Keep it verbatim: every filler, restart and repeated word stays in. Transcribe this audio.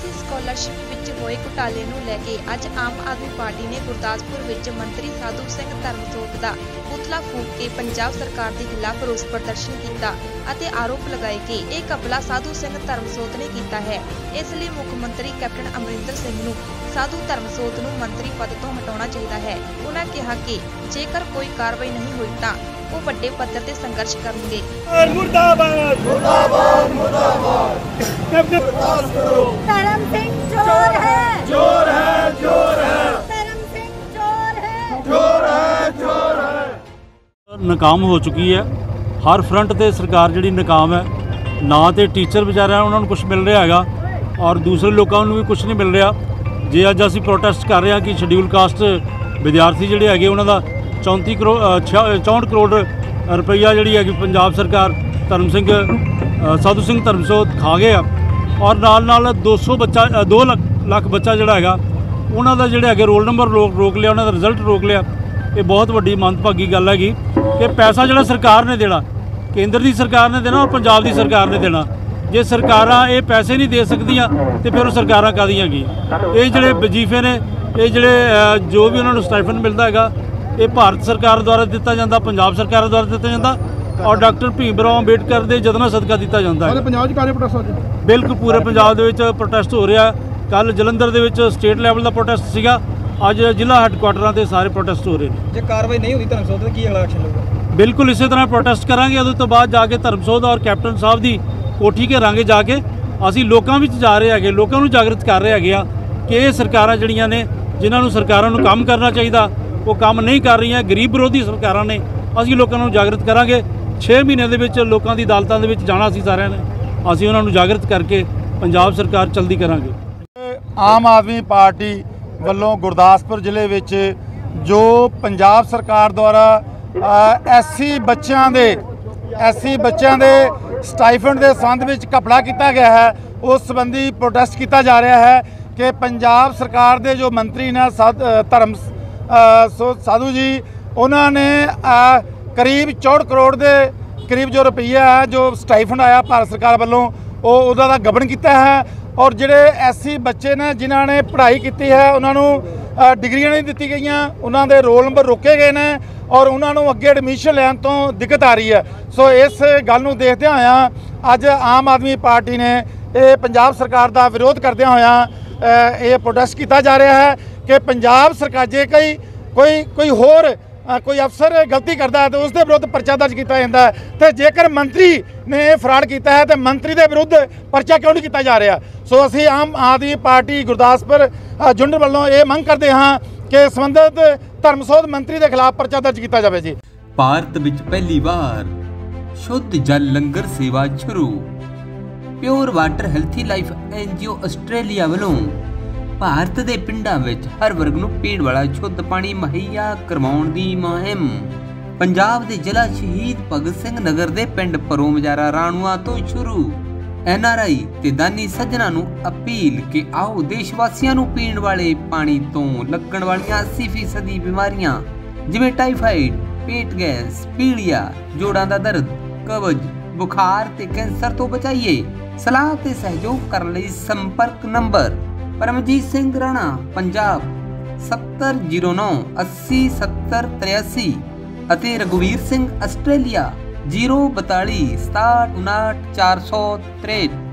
The scholarship which होए घोटाले नूं लैके अज आम आदमी पार्टी ने गुरदासपुर विच मंत्री साधु सिंह धर्मसोत दा पुतला फूक के पंजाब सरकार के खिलाफ रोस प्रदर्शन किया अते आरोप लगाए कि यह घपला साधु सिंह धर्मसोत ने किया है। इसलिए मुख मंत्री कैप्टन अमरिंदर सिंह नूं साधु धर्मसोत नूं मंत्री पद तो हटाउणा चाहिए है। उन्होंने कहा कि जेकर कोई कार्रवाई नहीं हुई तो वो बड़े पद्धर ते संघर्ष करेंगे। मुर्दाबाद मुर्दाबाद मुर्दाबाद धर्म सिंह चोर है चोर है चोर है धर्म सिंह चोर है चोर है चोर है नाकाम हो चुकी है। हर फ्रंट ते सरकार जिहड़ी नाकाम है। ना तो टीचर बेचारे उन्होंने कुछ मिल रहा है और दूसरे लोगों को भी कुछ नहीं मिल रहा। जे अज असीं प्रोटेस्ट कर रहे हैं कि शेड्यूल कास्ट विद्यार्थी जिहड़े हैगे उन्हां दा चौंती करोड़ चौंठ करोड़ रुपया जी है पंजाब सरकार धर्म सिंह साधु सिंह धर्मसोत खा गए और नाल नाल दो सौ बच्चा दो लख लख बच्चा जोड़ा है उन्होंने जोड़े है रोल नंबर रोक रोक लिया, उन्होंने रिजल्ट रोक लिया। ये बहुत वड्डी मंदभागी गल हैगी कि पैसा जोड़ा सरकार ने देना, केंद्र की सरकार ने देना और पंजाब की सरकार ने देना। जे सरकारां ये पैसे नहीं दे सकदियां तो फिर सरकारां काहदियां गी। ये जोड़े वजीफे ने ये जोड़े जो भी उन्होंने स्टाइफन मिलता है ये भारत सरकार द्वारा दिता जाता, पंजाब सरकार द्वारा दिता जाता और डॉक्टर भीमराव अंबेडकर के जतन सदका दिता जाता है। बिल्कुल पूरे पंजाब के प्रोटेस्ट हो रहा है। कल जलंधर दे विच स्टेट लैवल का प्रोटेस्ट सीगा, अज जिला हैडकुआटरां ते सारे प्रोटेस्ट हो रहे हैं। जे कार्रवाई नहीं होती धर्मसोत तो की अगला एक्शन होगा? बिल्कुल इसी तरह प्रोटेस्ट करांगे। उस तो बाद जाके धर्मसोत और कैप्टन साहब की कोठी घेरांगे जाके। असीं लोकां विच जा रहे हैं, लोगों को जागृत कर रहे हैं कि ये सरकारां जिहड़ियां ने जिन्हां नूं सरकारां नूं काम करना चाहिए वो काम नहीं कर रही हैं। गरीब विरोधी सरकारां ने। असीं लोकां नूं जागृत करांगे। छे महीने दे विच लोकां दी अदालतां दे विच जाना सी सारिਆਂ ने। असीं उन्हां नूं जागृत करके पंजाब सरकार चलदी करांगे। आम आदमी पार्टी ਵੱਲੋਂ गुरदासपुर ਜ਼ਿਲ੍ਹੇ ਵਿੱਚ जो पंजाब सरकार द्वारा ਐਸਸੀ ਬੱਚਿਆਂ ਦੇ ਐਸਸੀ ਬੱਚਿਆਂ ਦੇ ਸਟਾਈਫੰਡ ਦੇ ਸੰਬੰਧ ਵਿੱਚ ਘਪਲਾ ਕੀਤਾ ਗਿਆ ਹੈ ਉਸ ਸੰਬੰਧੀ ਪ੍ਰੋਟੈਸਟ ਕੀਤਾ ਜਾ ਰਿਹਾ ਹੈ कि पंजाब सरकार के जो मंत्री ने साध धर्म साधु जी उन्होंने करीब चौंठ करोड़ के करीब जो रुपया है जो स्टाइफंड आया भारत सरकार वालों वो उहदा गबन किया है। और जिहड़े एससी बच्चे ने जिन्होंने पढ़ाई की है उन्होंने डिग्रियां नहीं दी गई, उन्होंने रोल नंबर रोके गए हैं और उन्होंने अगे एडमिशन लैन तो दिक्कत आ रही है। सो इस गल नूं देखदे होया अज आम आदमी पार्टी ने ये पंजाब सरकार का विरोध करदे होया ये प्रोटेस्ट किया जा रहा है कि पंजाब सरकार जे कोई कोई कोई होर कोई अफसर गलती करता है तो उसके विरुद्ध परचा दर्ज किया जाता है, तो जेकर मंत्री ने फ्रॉड किया है तो मंत्री के विरुद्ध परचा क्यों नहीं किया जा रहा। सो असी आम आदमी पार्टी गुरदासपुर झुंड वालों ये मंग करते हाँ कि संबंधित धर्मसोत मंत्री के खिलाफ परचा दर्ज किया जाए जी। भारत विच पहली बार शुद्ध जल लंगर सेवा शुरू। Pure water healthy life NGO Australia वालों भारत के पिंडां विच हर वर्ग नूं पीण वाला शुद्ध पानी मुहैया करवाउण दी मुहिम पंजाब के जिला शहीद भगत सिंह नगर के पिंड परो मजारा राणूआ तो शुरू। एन आर आई ते दानी सज्जनां नूं अपील कि आओ देशवासियों नूं पीण वाले पानी तो लगण वालियां अस्सी फीसदी बीमारियां जिवें टाइफाइड, पेट गैस, पीलिया, जोड़ां दा दर्द, कब्ज, बुखार ते कैंसर तो बचाइए। सलाह ते सहयोग करने लई संपर्क नंबर परमजीत सिंह राणा पंजाब सत्तर जीरो नौ अस्सी सत्तर तिरासी ਅਤੇ रघुवीर सिंह आस्ट्रेलिया जीरो बताली सताहठ उनाहठ चार सौ तिरसठ।